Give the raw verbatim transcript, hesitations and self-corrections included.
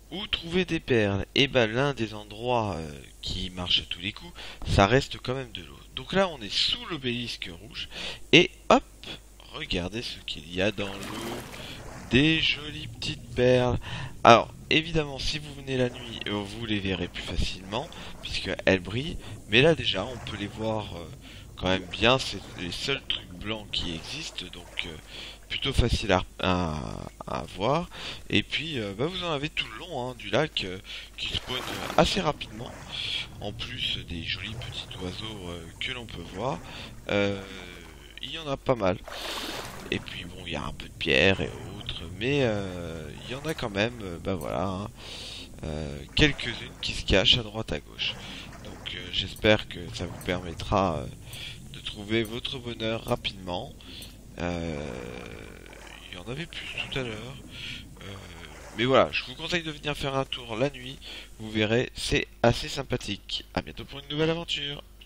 Où trouver des perles? Et ben l'un des endroits euh, qui marche à tous les coups, ça reste quand même de l'eau. Donc là on est sous l'obélisque rouge et hop, regardez ce qu'il y a dans l'eau. Des jolies petites perles. Alors évidemment si vous venez la nuit, euh, vous les verrez plus facilement puisqu'elles brillent. Mais là déjà on peut les voir euh, quand même bien. C'est les seuls trucs blancs qui existent. Donc euh, plutôt facile à, à, à voir. Et puis euh, bah, vous en avez tout le long hein, du lac euh, qui spawn assez rapidement. En plus des jolis petits oiseaux euh, que l'on peut voir. Euh, il y en a pas mal. Et puis bon, il y a un peu de pierre et autres, mais euh, il y en a quand même, euh, bah voilà, hein, euh, quelques-unes qui se cachent à droite à gauche. Donc euh, j'espère que ça vous permettra euh, de trouver votre bonheur rapidement. Euh, il y en avait plus tout à l'heure. Euh, mais voilà, je vous conseille de venir faire un tour la nuit. Vous verrez, c'est assez sympathique. À bientôt pour une nouvelle aventure.